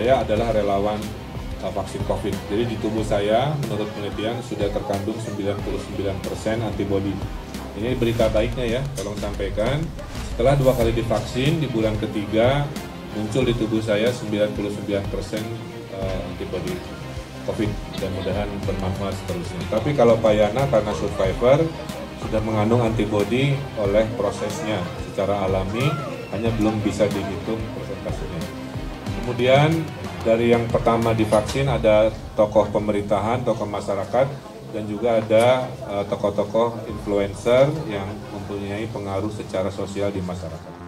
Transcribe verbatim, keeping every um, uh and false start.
saya adalah relawan uh, vaksin COVID. Jadi di tubuh saya menurut penelitian sudah terkandung sembilan puluh sembilan persen antibodi. Ini berita baiknya ya, tolong sampaikan. Setelah dua kali divaksin di bulan ketiga muncul di tubuh saya sembilan puluh sembilan persen uh, antibodi COVID dan mudahan bermanfaat seterusnya. Tapi kalau Pak Yana karena survivor sudah mengandung antibodi oleh prosesnya secara alami, hanya belum bisa dihitung persentasenya. Kemudian dari yang pertama divaksin ada tokoh pemerintahan, tokoh masyarakat, dan juga ada tokoh-tokoh uh, influencer yang mempunyai pengaruh secara sosial di masyarakat.